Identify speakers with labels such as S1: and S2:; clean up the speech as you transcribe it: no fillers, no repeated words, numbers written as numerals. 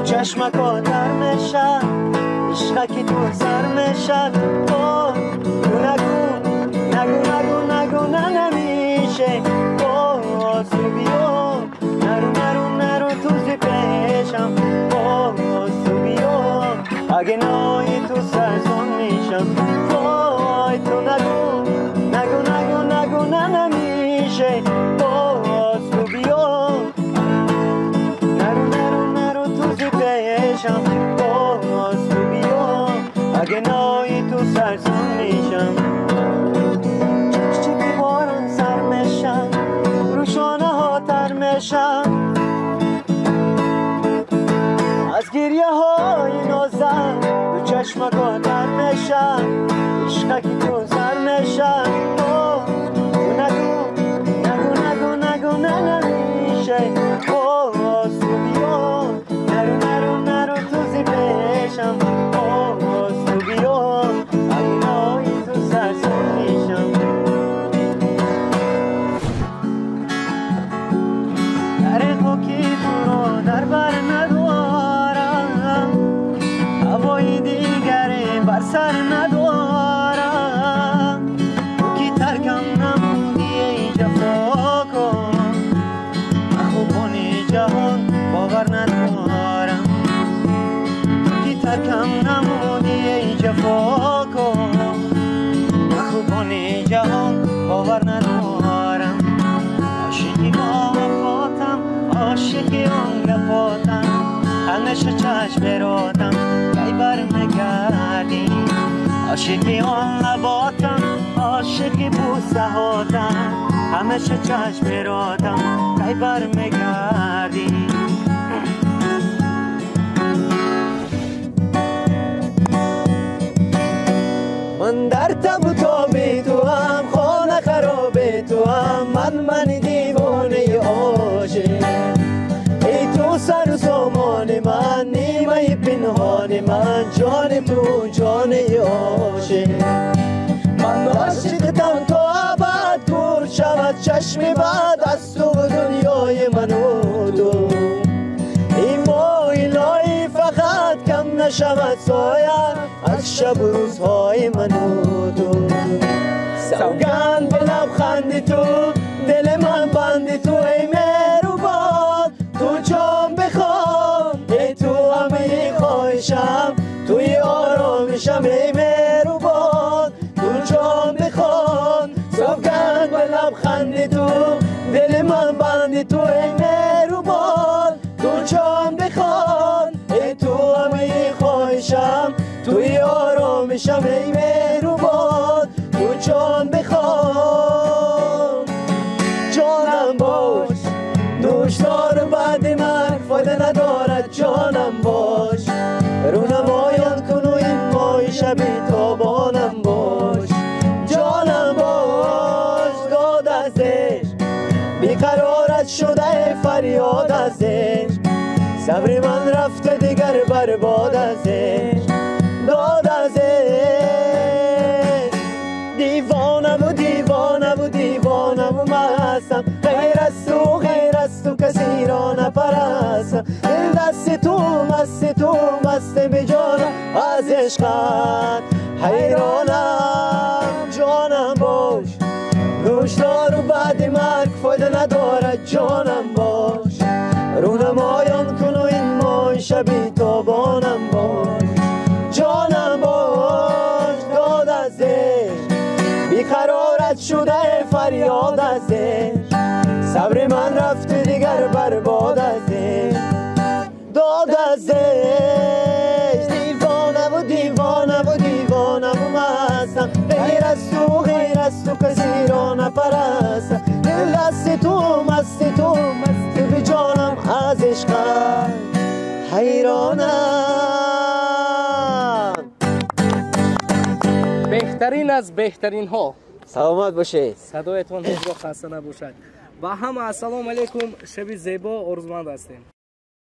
S1: تو چشمک آتر میشن عشقکی تو سر میشن تو نگو نگو نگو نگو نه نمیشه باز تو بیا نرو نرو نرو تو زی پیشم باز تو بیا اگه نایی تو سرزون میشم وای تو نگو نگو نگو نگو نه نمیشه باز تو بیا نرو نرو نرو تو زی پیشم باز تو بیا اگه نایی تو سرزون میشم چکچکی باران سر میشم روشانه ها تر میشم از گریه های نازم دو چشمک آتر میشم عشقکی تو سر میشم نگو نگو نگو نگو نه نمیشه باز تو بیا نرو نرو نرو تو زی پیشم باز تو بیا اگه نایی تو سرزون میشم در خوکی تو رو در بر ندارم هوای دیگری بر سر ندارم کی ترکم نمودی ای جفا کن خوبانی جهان باور ندارم کی ترکم نمودی ای جفا کن خوبانی جهان باور ندارم عاشقی با وفاتم عاشقی آن گفاتم هنش چشم براتم کی برمیگردی عاشقی آن لباتم عاشقی بوسه هاتم همش چشم براتم کی برمیگردی من در تب و تاب تو هم خانه خراب تو هم من دیوانه عاشق ای تو سر و سامان من نیمه پنهان من جان تو جان عاشق من عاشقتم تا ابد دور شود چشم بعد از تو و دنیای من و تو این مایلای فقط کم نشود سایه از شب و روزهای من و تو سوگند به لبخند تو دل من بند تو ای مهربان تو جان بخوام ای تو همه خواهشم توی آرامشم ای مهربان تو جان بخوام سوگند به لبخند تو دل من بند تو ای مهربان تو جان بخوام ای تو همه خواهشم توی آرامشم ای مهربان تو جان بخوام جانم باش دوشدار بعد من فایده ندارد جانم باش رونمایان کن و این ماه شبی تابانم باش جانم باش داد از عشق بیقرارت شده فریاد از عشق صبر من رفته دیگر برباد از عشق داد از عشق دیوانه و دیوانه و دیوانه و مستم غیر از تو کسی را نپرستم دل دست تو مست به جانم از عشقت حیرانم جانم باش دوشدار و بعد مرگ فایده ندارد جانم باش رونمایان کن و این ماه شبی تابانم باش جانم باش داد از عشق بیقرارت شده فریاد از عشق صبر من رفته دیگر برباد از عشق داد از عشق دیوانه و دیوانه و دیوانه و مستم غیر از تو کسی را نپرستم دل دست تو مست به جانم از عشقت حیرانم
S2: بهترین از بهترین ها
S1: سلامت باشید
S2: صدایتون هیچ خسته نباشد و همه السلام علیکم شب زیبا آرزومند هستیم